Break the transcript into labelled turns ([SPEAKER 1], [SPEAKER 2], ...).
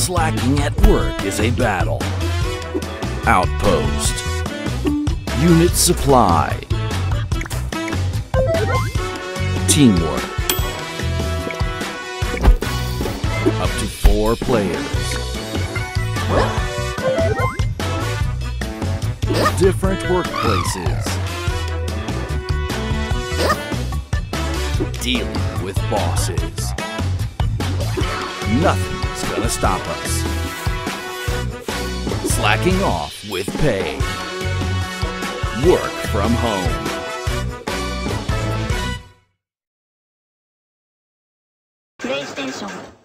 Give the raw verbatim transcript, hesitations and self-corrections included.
[SPEAKER 1] Slacking at work is a battle. Outpost. Unit supply. Teamwork. Up to four players. Different workplaces. Dealing with bosses. Nothing's gonna stop us. Slacking off with pay. Work from home.
[SPEAKER 2] PlayStation